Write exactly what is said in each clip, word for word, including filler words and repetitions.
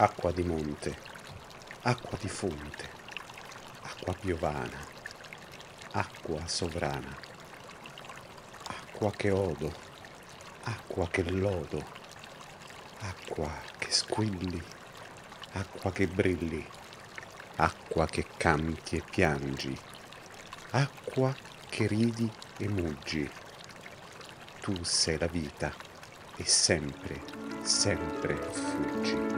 acqua di monte, acqua di fonte, acqua piovana, acqua sovrana, acqua che odo, acqua che lodo, acqua che squilli, acqua che brilli, acqua che canti e piangi, acqua che ridi e muggi. Tu sei la vita e sempre, sempre fuggi.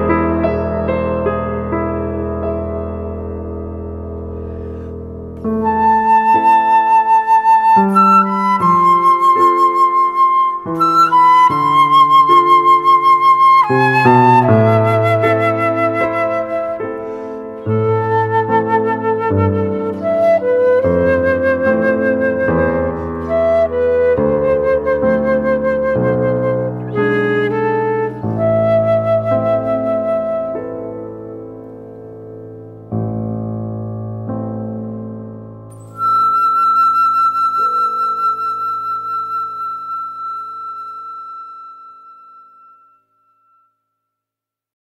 Thank you.